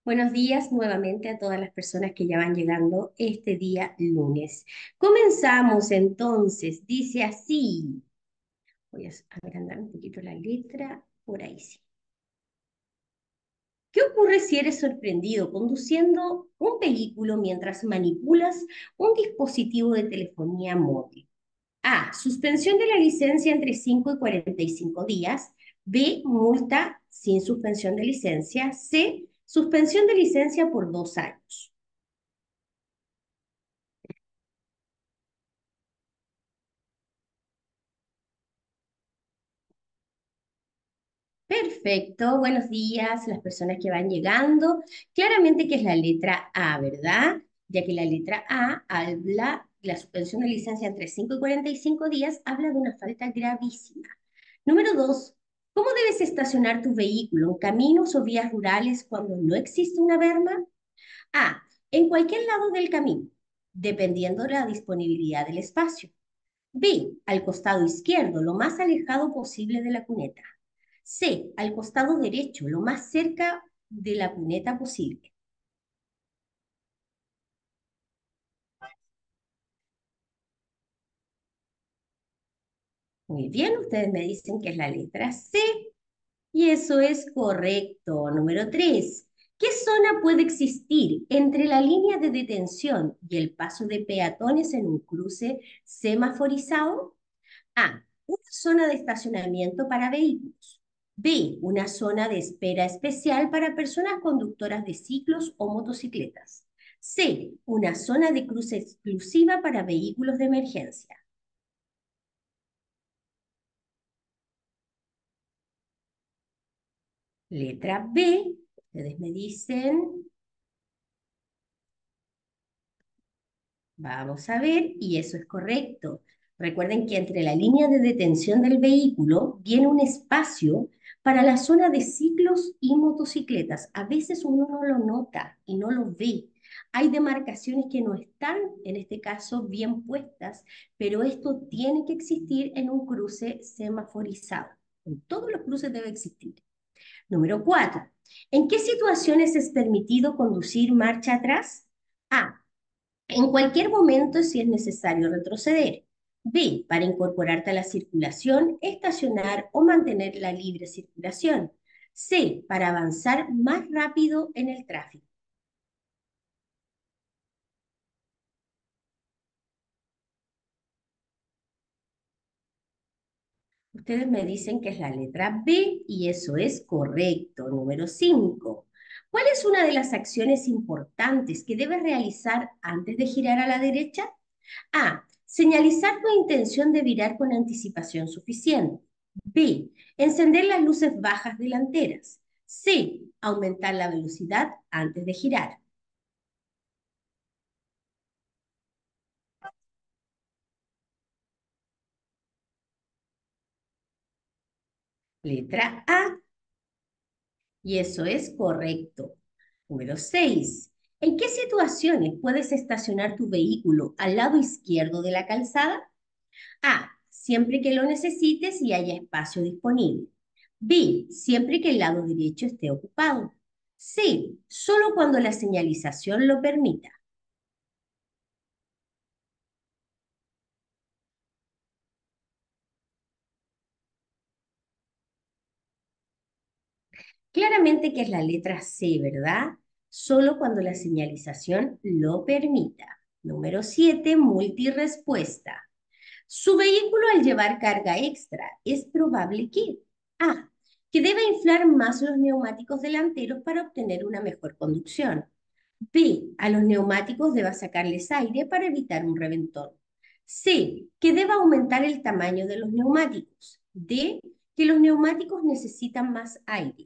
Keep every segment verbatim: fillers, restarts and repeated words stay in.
Buenos días nuevamente a todas las personas que ya van llegando este día lunes. Comenzamos entonces, dice así. Voy a agrandar un poquito la letra, por ahí sí. ¿Qué ocurre si eres sorprendido conduciendo un vehículo mientras manipulas un dispositivo de telefonía móvil? A. Suspensión de la licencia entre cinco y cuarenta y cinco días. B. Multa sin suspensión de licencia. C. Suspensión de licencia por dos años. Perfecto, buenos días, las personas que van llegando. Claramente que es la letra A, ¿verdad? Ya que la letra A habla, la suspensión de licencia entre cinco y cuarenta y cinco días, habla de una falta gravísima. Número dos, ¿cómo debes estacionar tu vehículo en caminos o vías rurales cuando no existe una berma? A, en cualquier lado del camino, dependiendo de la disponibilidad del espacio. B, al costado izquierdo, lo más alejado posible de la cuneta. C, al costado derecho, lo más cerca de la cuneta posible. Muy bien, ustedes me dicen que es la letra C y eso es correcto. Número tres, ¿qué zona puede existir entre la línea de detención y el paso de peatones en un cruce semaforizado? A, una zona de estacionamiento para vehículos. B, una zona de espera especial para personas conductoras de ciclos o motocicletas. C, una zona de cruce exclusiva para vehículos de emergencia. Letra B, ustedes me dicen, vamos a ver, y eso es correcto. Recuerden que entre la línea de detención del vehículo viene un espacio para la zona de ciclos y motocicletas. A veces uno no lo nota y no lo ve. Hay demarcaciones que no están, en este caso, bien puestas, pero esto tiene que existir en un cruce semaforizado. En todos los cruces debe existir. Número cuatro. ¿En qué situaciones es permitido conducir marcha atrás? A, en cualquier momento si es necesario retroceder. B, para incorporarte a la circulación, estacionar o mantener la libre circulación. C, para avanzar más rápido en el tráfico. Ustedes me dicen que es la letra B y eso es correcto. Número cinco. ¿Cuál es una de las acciones importantes que debes realizar antes de girar a la derecha? A. Señalizar tu intención de virar con anticipación suficiente. B. Encender las luces bajas delanteras. C. Aumentar la velocidad antes de girar. Letra A. Y eso es correcto. Número seis. ¿En qué situaciones puedes estacionar tu vehículo al lado izquierdo de la calzada? A. Siempre que lo necesites y haya espacio disponible. B. Siempre que el lado derecho esté ocupado. C. Solo cuando la señalización lo permita. Claramente que es la letra C, ¿verdad? Solo cuando la señalización lo permita. Número siete. Multirespuesta. Su vehículo al llevar carga extra es probable que A. Que deba inflar más los neumáticos delanteros para obtener una mejor conducción. B. A los neumáticos deba sacarles aire para evitar un reventón. C. Que deba aumentar el tamaño de los neumáticos. D. Que los neumáticos necesitan más aire.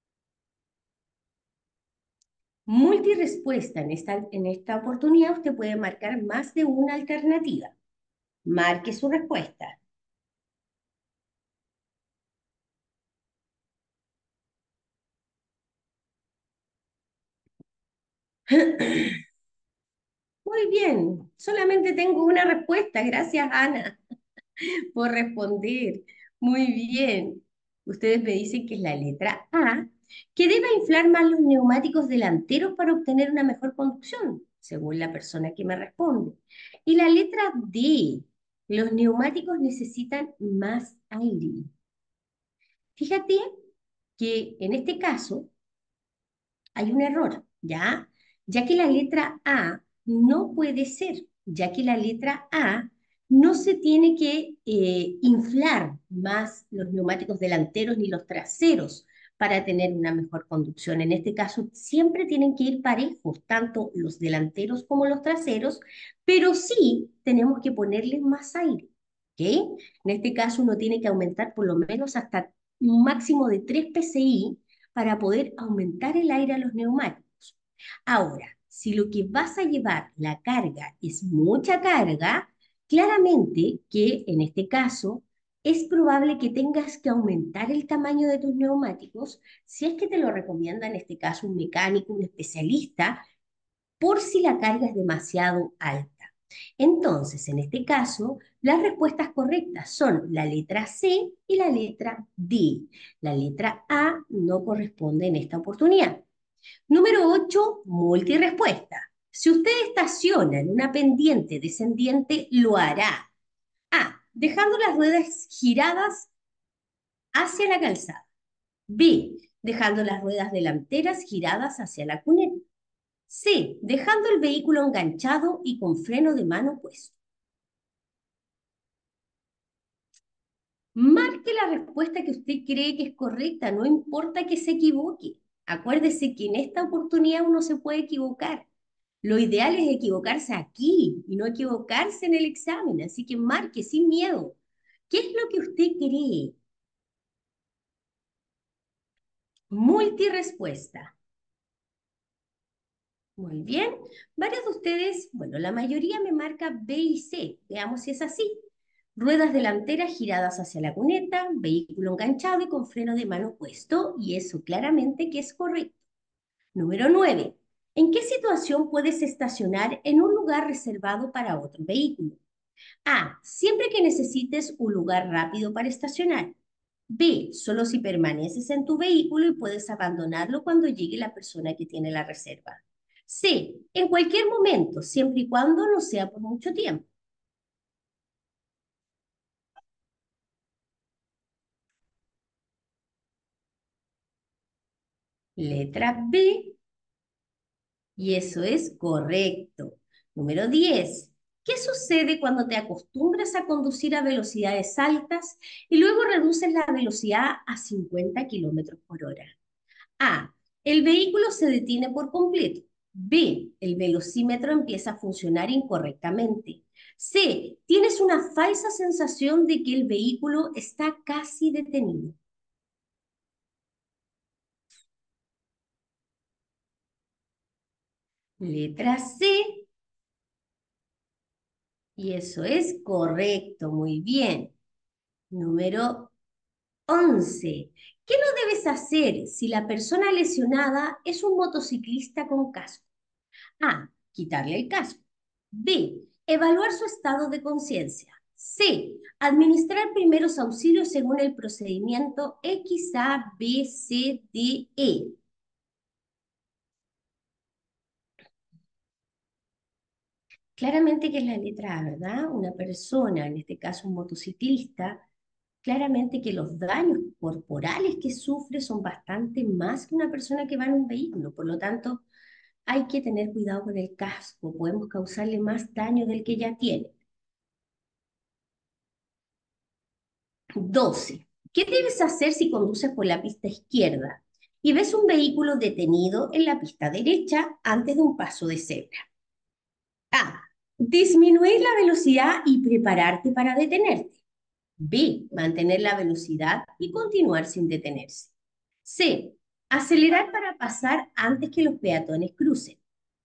Multirespuesta. En esta, en esta oportunidad usted puede marcar más de una alternativa. Marque su respuesta. Muy bien, solamente tengo una respuesta. Gracias, Ana, por responder. Muy bien. Ustedes me dicen que es la letra A, que debe inflar más los neumáticos delanteros para obtener una mejor conducción, según la persona que me responde. Y la letra D, los neumáticos necesitan más aire. Fíjate que en este caso hay un error, ¿ya? Ya que la letra A no puede ser, ya que la letra A no se tiene que eh, inflar más los neumáticos delanteros ni los traseros para tener una mejor conducción. En este caso, siempre tienen que ir parejos, tanto los delanteros como los traseros, pero sí tenemos que ponerles más aire, ¿ok? En este caso, uno tiene que aumentar por lo menos hasta un máximo de tres P S I para poder aumentar el aire a los neumáticos. Ahora, si lo que vas a llevar, la carga, es mucha carga, claramente que en este caso es probable que tengas que aumentar el tamaño de tus neumáticos si es que te lo recomienda en este caso un mecánico, un especialista, por si la carga es demasiado alta. Entonces, en este caso, las respuestas correctas son la letra C y la letra D. La letra A no corresponde en esta oportunidad. Número ocho, multirespuesta. Si usted estaciona en una pendiente descendiente, lo hará. A, dejando las ruedas giradas hacia la calzada. B, dejando las ruedas delanteras giradas hacia la cuneta. C, dejando el vehículo enganchado y con freno de mano puesto. Marque la respuesta que usted cree que es correcta, no importa que se equivoque. Acuérdese que en esta oportunidad uno se puede equivocar. Lo ideal es equivocarse aquí y no equivocarse en el examen, así que marque sin miedo. ¿Qué es lo que usted cree? Multirespuesta. Muy bien. Varios de ustedes, bueno, la mayoría me marca B y C. Veamos si es así. Ruedas delanteras giradas hacia la cuneta, vehículo enganchado y con freno de mano puesto, y eso claramente que es correcto. Número nueve. ¿En qué situación puedes estacionar en un lugar reservado para otro vehículo? A. Siempre que necesites un lugar rápido para estacionar. B. Solo si permaneces en tu vehículo y puedes abandonarlo cuando llegue la persona que tiene la reserva. C. En cualquier momento, siempre y cuando no sea por mucho tiempo. Letra B. Y eso es correcto. Número diez. ¿Qué sucede cuando te acostumbras a conducir a velocidades altas y luego reduces la velocidad a cincuenta kilómetros por hora? A. El vehículo se detiene por completo. B. El velocímetro empieza a funcionar incorrectamente. C. Tienes una falsa sensación de que el vehículo está casi detenido. Letra C. Y eso es correcto, muy bien. Número once. ¿Qué no debes hacer si la persona lesionada es un motociclista con casco? A. Quitarle el casco. B. Evaluar su estado de conciencia. C. Administrar primeros auxilios según el procedimiento X, A, B, C, D, E. Claramente que es la letra A, ¿verdad? Una persona, en este caso un motociclista, claramente que los daños corporales que sufre son bastante más que una persona que va en un vehículo. Por lo tanto, hay que tener cuidado con el casco. Podemos causarle más daño del que ya tiene. doce. ¿Qué debes hacer si conduces por la pista izquierda y ves un vehículo detenido en la pista derecha antes de un paso de cebra? A. Disminuir la velocidad y prepararte para detenerte. B. Mantener la velocidad y continuar sin detenerse. C. Acelerar para pasar antes que los peatones crucen.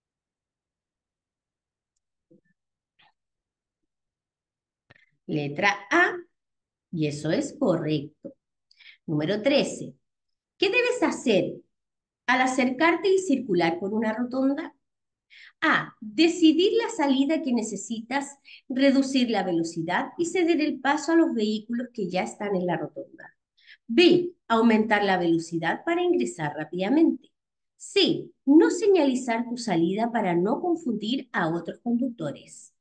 Letra A, y eso es correcto. Número trece. ¿Qué debes hacer al acercarte y circular por una rotonda? A. Decidir la salida que necesitas, reducir la velocidad y ceder el paso a los vehículos que ya están en la rotonda. B, aumentar la velocidad para ingresar rápidamente. C, no señalizar tu salida para no confundir a otros conductores.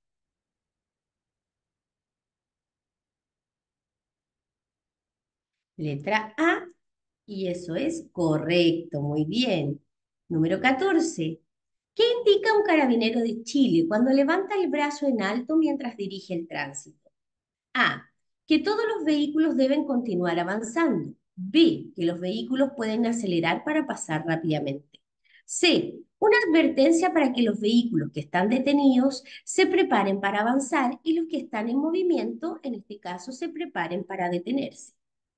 Letra A, y eso es correcto, muy bien. Número catorce. ¿Qué indica un carabinero de Chile cuando levanta el brazo en alto mientras dirige el tránsito? A, que todos los vehículos deben continuar avanzando. B, que los vehículos pueden acelerar para pasar rápidamente. C, una advertencia para que los vehículos que están detenidos se preparen para avanzar y los que están en movimiento, en este caso, se preparen para detenerse.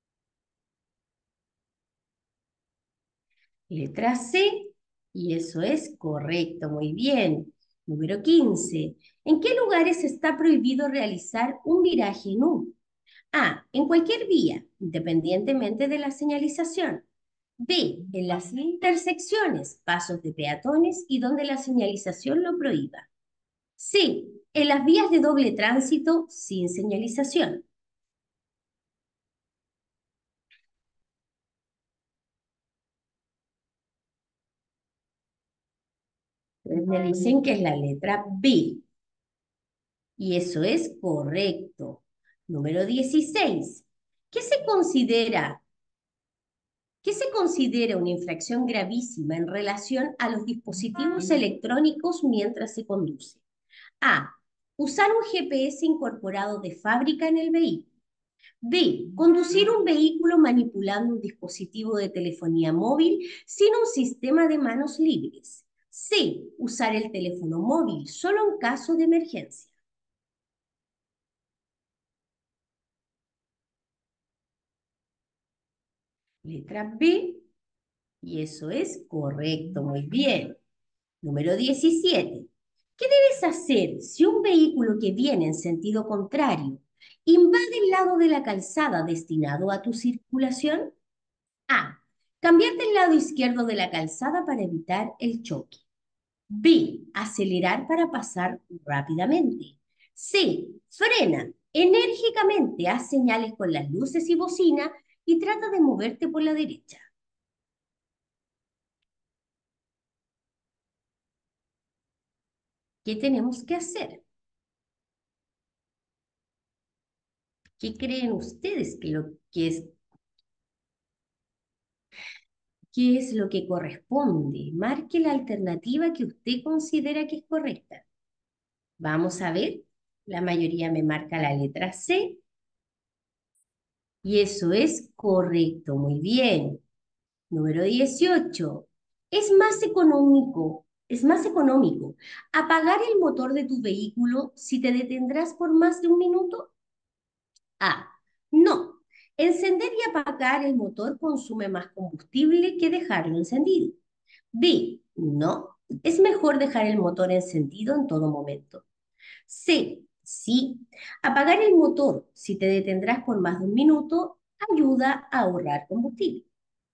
Letra C, y eso es correcto, muy bien. Número quince. ¿En qué lugares está prohibido realizar un viraje en U? A, en cualquier vía, independientemente de la señalización. B, en las intersecciones, pasos de peatones y donde la señalización lo prohíba. C, en las vías de doble tránsito sin señalización. Entonces me dicen que es la letra B. Y eso es correcto. Número dieciséis. ¿Qué se considera, qué se considera una infracción gravísima en relación a los dispositivos electrónicos mientras se conduce? A. Usar un G P S incorporado de fábrica en el vehículo. B. Conducir un vehículo manipulando un dispositivo de telefonía móvil sin un sistema de manos libres. C. Usar el teléfono móvil solo en caso de emergencia. Letra B, y eso es correcto, muy bien. Número diecisiete. ¿Qué debes hacer si un vehículo que viene en sentido contrario invade el lado de la calzada destinado a tu circulación? A. Cambiarte al lado izquierdo de la calzada para evitar el choque. B. Acelerar para pasar rápidamente. C. Frena enérgicamente, haz señales con las luces y bocina y trata de moverte por la derecha. ¿Qué tenemos que hacer? ¿Qué creen ustedes que, lo, que es, qué es lo que corresponde? Marque la alternativa que usted considera que es correcta. Vamos a ver. La mayoría me marca la letra C y eso es correcto. Muy bien. Número dieciocho. Es más económico, es más económico apagar el motor de tu vehículo si te detendrás por más de un minuto. A. No. Encender y apagar el motor consume más combustible que dejarlo encendido. B. No. Es mejor dejar el motor encendido en todo momento. C. Sí. Apagar el motor si te detendrás por más de un minuto ayuda a ahorrar combustible.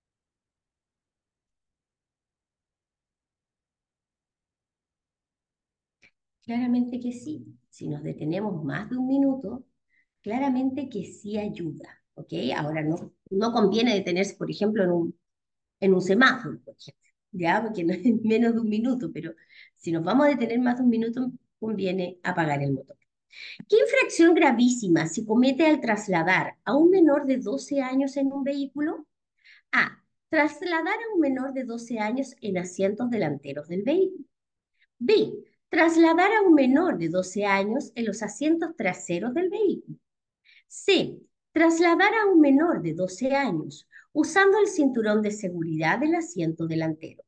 Claramente que sí. Si nos detenemos más de un minuto, claramente que sí ayuda. ¿Ok? Ahora no, no conviene detenerse, por ejemplo, en un en un semáforo, por ejemplo, ¿ya? Porque no es menos de un minuto, pero si nos vamos a detener más de un minuto, conviene apagar el motor. ¿Qué infracción gravísima se comete al trasladar a un menor de doce años en un vehículo? A. Trasladar a un menor de doce años en asientos delanteros del vehículo. B. Trasladar a un menor de doce años en los asientos traseros del vehículo. C. Trasladar a un menor de doce años usando el cinturón de seguridad del asiento delantero.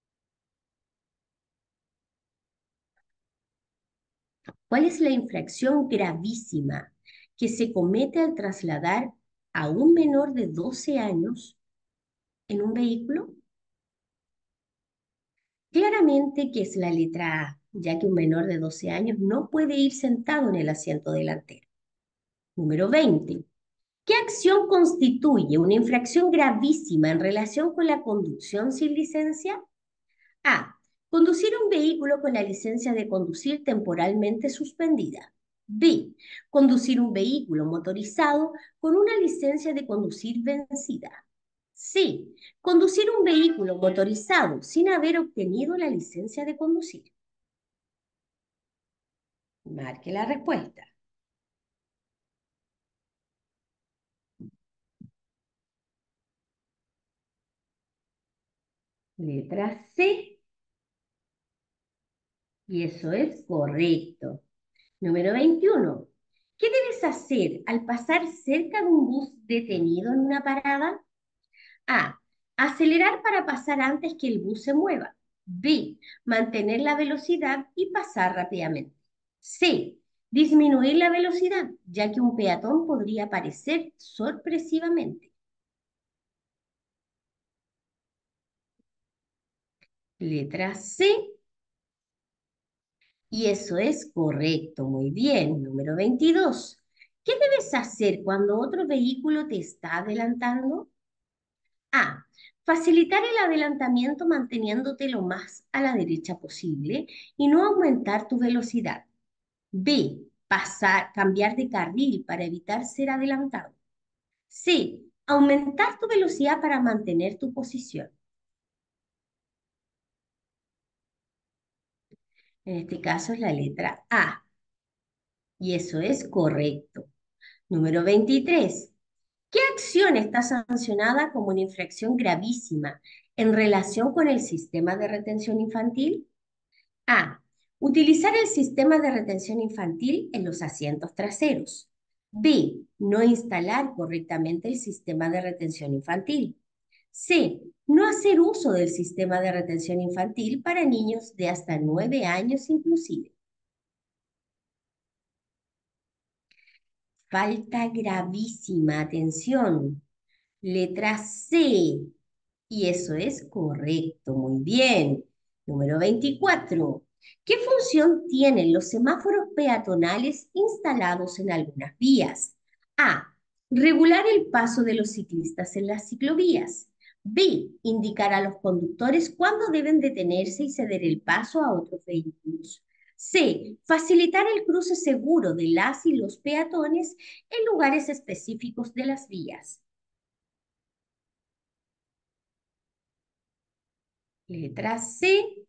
¿Cuál es la infracción gravísima que se comete al trasladar a un menor de doce años en un vehículo? Claramente que es la letra A, ya que un menor de doce años no puede ir sentado en el asiento delantero. Número veinte. ¿Qué acción constituye una infracción gravísima en relación con la conducción sin licencia? A. Conducir un vehículo con la licencia de conducir temporalmente suspendida. B. Conducir un vehículo motorizado con una licencia de conducir vencida. C. Conducir un vehículo motorizado sin haber obtenido la licencia de conducir. Marque la respuesta. Letra C, y eso es correcto. Número veintiuno. ¿Qué debes hacer al pasar cerca de un bus detenido en una parada? A. Acelerar para pasar antes que el bus se mueva. B. Mantener la velocidad y pasar rápidamente. C. Disminuir la velocidad, ya que un peatón podría aparecer sorpresivamente. Letra C, y eso es correcto. Muy bien. Número veintidós. ¿Qué debes hacer cuando otro vehículo te está adelantando? A. Facilitar el adelantamiento manteniéndote lo más a la derecha posible y no aumentar tu velocidad. B. Pasar, cambiar de carril para evitar ser adelantado. C. Aumentar tu velocidad para mantener tu posición. En este caso es la letra A, y eso es correcto. Número veintitrés. ¿Qué acción está sancionada como una infracción gravísima en relación con el sistema de retención infantil? A. Utilizar el sistema de retención infantil en los asientos traseros. B. No instalar correctamente el sistema de retención infantil. C. No hacer uso del sistema de retención infantil para niños de hasta nueve años inclusive. Falta gravísima, atención. Letra C. Y eso es correcto, muy bien. Número veinticuatro. ¿Qué función tienen los semáforos peatonales instalados en algunas vías? A. Regular el paso de los ciclistas en las ciclovías. B. Indicar a los conductores cuándo deben detenerse y ceder el paso a otros vehículos. C. Facilitar el cruce seguro de las y los peatones en lugares específicos de las vías. Letra C,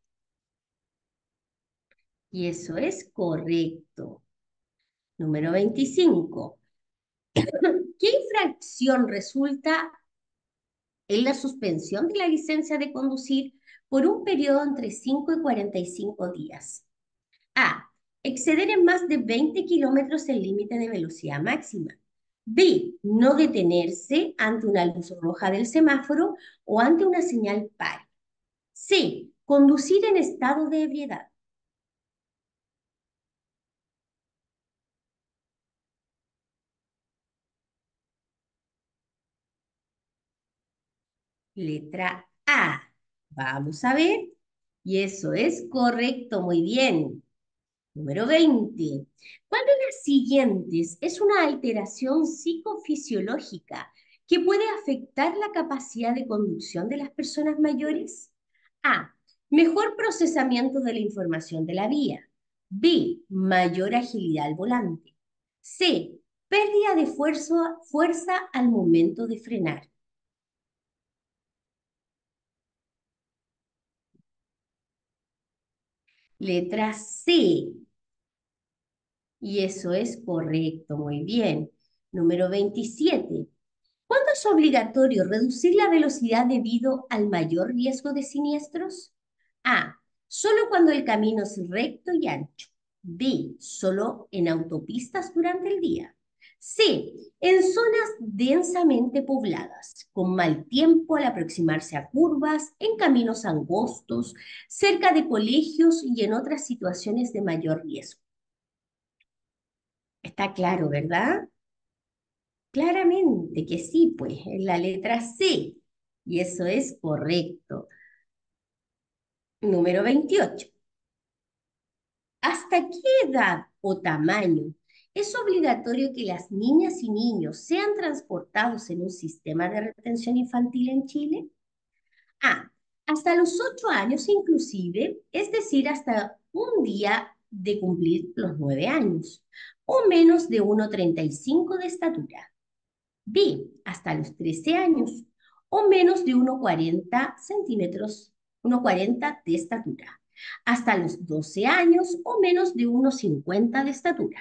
y eso es correcto. Número veinticinco. ¿Qué infracción resulta en la suspensión de la licencia de conducir por un periodo entre cinco y cuarenta y cinco días? A. Exceder en más de veinte kilómetros el límite de velocidad máxima. B. No detenerse ante una luz roja del semáforo o ante una señal par. C. Conducir en estado de ebriedad. Letra A. Vamos a ver. Y eso es correcto, muy bien. Número veinte. ¿Cuál de las siguientes es una alteración psicofisiológica que puede afectar la capacidad de conducción de las personas mayores? A. Mejor procesamiento de la información de la vía. B. Mayor agilidad al volante. C. Pérdida de fuerza, fuerza al momento de frenar. Letra C. Y eso es correcto, muy bien. Número veintisiete. ¿Cuándo es obligatorio reducir la velocidad debido al mayor riesgo de siniestros? A. Solo cuando el camino es recto y ancho. B. Solo en autopistas durante el día. C. En zonas densamente pobladas, con mal tiempo al aproximarse a curvas, en caminos angostos, cerca de colegios y en otras situaciones de mayor riesgo. Está claro, ¿verdad? Claramente que sí, pues, es la letra C. Y eso es correcto. Número veintiocho. ¿Hasta qué edad o tamaño es obligatorio que las niñas y niños sean transportados en un sistema de retención infantil en Chile? A. Hasta los ocho años inclusive, es decir, hasta un día de cumplir los nueve años. o menos de uno coma treinta y cinco de estatura. B, hasta los trece años o menos de uno coma cuarenta centímetros, uno coma cuarenta de estatura. Hasta los doce años o menos de uno coma cincuenta de estatura.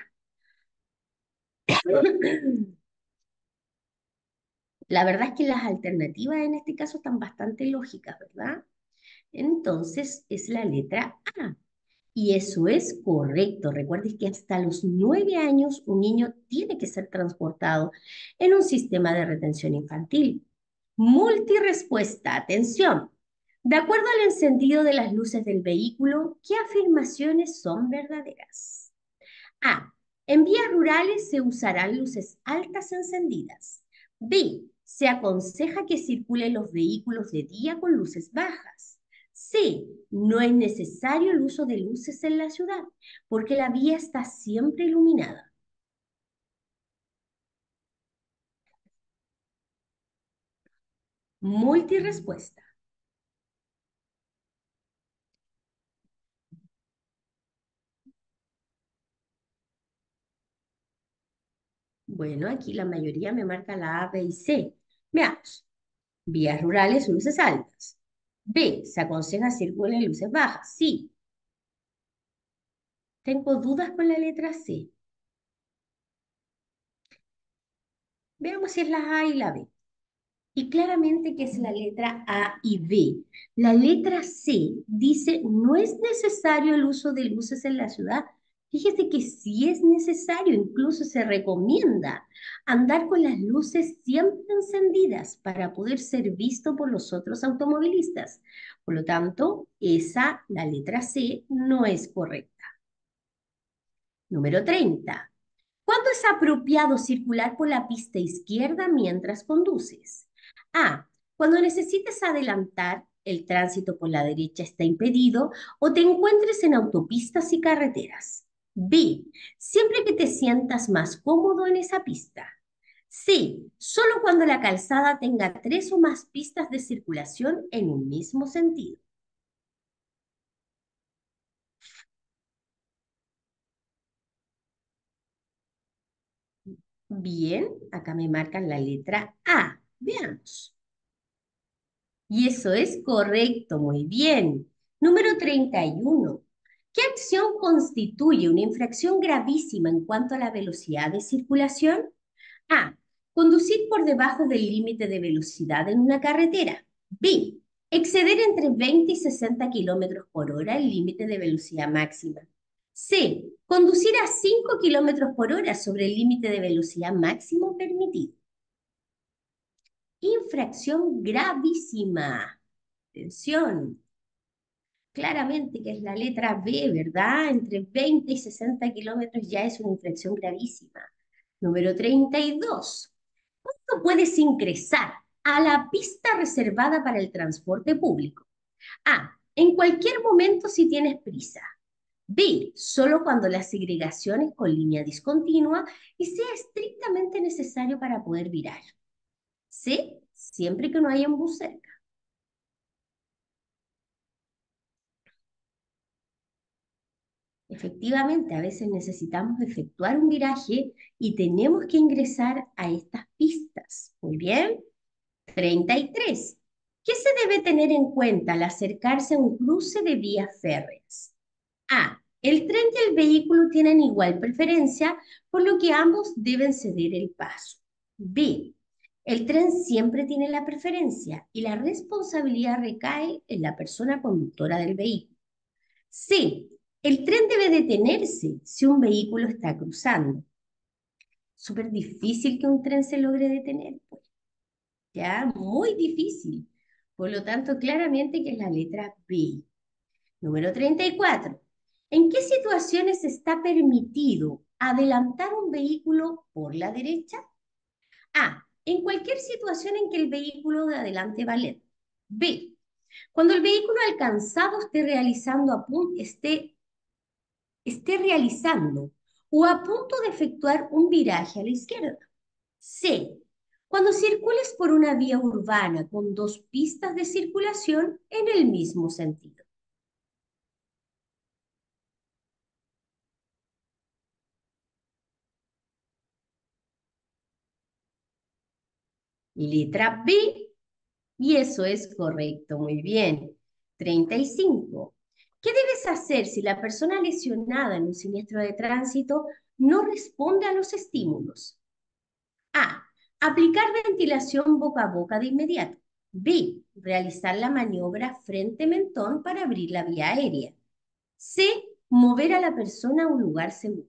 La verdad es que las alternativas en este caso están bastante lógicas, ¿verdad? Entonces es la letra A. Y eso es correcto. Recuerdes que hasta los nueve años un niño tiene que ser transportado en un sistema de retención infantil. Multirespuesta. Atención. De acuerdo al encendido de las luces del vehículo, ¿qué afirmaciones son verdaderas? A. En vías rurales se usarán luces altas encendidas. B. Se aconseja que circulen los vehículos de día con luces bajas. C. No es necesario el uso de luces en la ciudad porque la vía está siempre iluminada. Multirespuesta. Bueno, aquí la mayoría me marca la A, B y C. Veamos. Vías rurales, luces altas. B. Se aconseja circular luces bajas. Sí. Tengo dudas con la letra C. Veamos si es la A y la B. Y claramente que es la letra A y B. La letra C dice, no es necesario el uso de luces en la ciudad. Fíjese que sí es necesario, incluso se recomienda andar con las luces siempre encendidas para poder ser visto por los otros automovilistas. Por lo tanto, esa, la letra C, no es correcta. Número treinta. ¿Cuándo es apropiado circular por la pista izquierda mientras conduces? A. Cuando necesites adelantar, el tránsito por la derecha está impedido o te encuentres en autopistas y carreteras. B. Siempre que te sientas más cómodo en esa pista. C. Solo cuando la calzada tenga tres o más pistas de circulación en un mismo sentido. Bien, acá me marcan la letra A. Veamos. Y eso es correcto, muy bien. Número treinta y uno. ¿Qué acción constituye una infracción gravísima en cuanto a la velocidad de circulación? A. Conducir por debajo del límite de velocidad en una carretera. B. Exceder entre veinte y sesenta kilómetros por hora el límite de velocidad máxima. C. Conducir a cinco kilómetros por hora sobre el límite de velocidad máximo permitido. Infracción gravísima. Atención, claramente que es la letra B, ¿verdad? Entre veinte y sesenta kilómetros ya es una infracción gravísima. Número treinta y dos. ¿Cuándo puedes ingresar a la pista reservada para el transporte público? A. En cualquier momento si tienes prisa. B. Solo cuando la segregación es con línea discontinua y sea estrictamente necesario para poder virar. C. Siempre que no haya un bus cerca. Efectivamente, a veces necesitamos efectuar un viraje y tenemos que ingresar a estas pistas. Muy bien. treinta y tres. ¿Qué se debe tener en cuenta al acercarse a un cruce de vías férreas? A. El tren y el vehículo tienen igual preferencia, por lo que ambos deben ceder el paso. B. El tren siempre tiene la preferencia y la responsabilidad recae en la persona conductora del vehículo. C. El tren debe detenerse si un vehículo está cruzando. Súper difícil que un tren se logre detener, pues, ya, muy difícil. Por lo tanto, claramente que es la letra B. Número treinta y cuatro. ¿En qué situaciones está permitido adelantar un vehículo por la derecha? A. En cualquier situación en que el vehículo de adelante va lento. B. Cuando el vehículo alcanzado esté realizando a punto, esté esté realizando o a punto de efectuar un viraje a la izquierda. C. Cuando circules por una vía urbana con dos pistas de circulación en el mismo sentido. Letra B, y eso es correcto, muy bien. Treinta y cinco. ¿Qué debes hacer si la persona lesionada en un siniestro de tránsito no responde a los estímulos? A. Aplicar ventilación boca a boca de inmediato. B. Realizar la maniobra frente-mentón para abrir la vía aérea. C. Mover a la persona a un lugar seguro.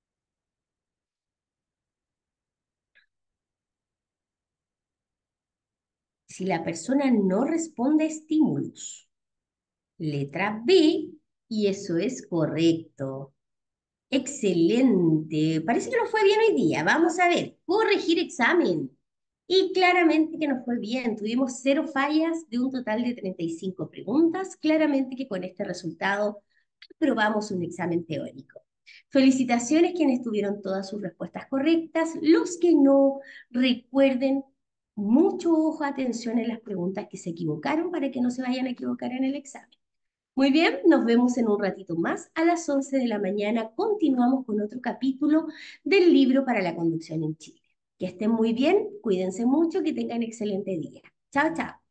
Si la persona no responde a estímulos. Letra B, y eso es correcto. Excelente. Parece que nos fue bien hoy día. Vamos a ver. Corregir examen. Y claramente que nos fue bien. Tuvimos cero fallas de un total de treinta y cinco preguntas. Claramente que con este resultado aprobamos un examen teórico. Felicitaciones quienes tuvieron todas sus respuestas correctas. Los que no, recuerden mucho ojo, atención en las preguntas que se equivocaron para que no se vayan a equivocar en el examen. Muy bien, nos vemos en un ratito más. A las once de la mañana continuamos con otro capítulo del libro para la conducción en Chile. Que estén muy bien, cuídense mucho, que tengan excelente día. Chao, chao.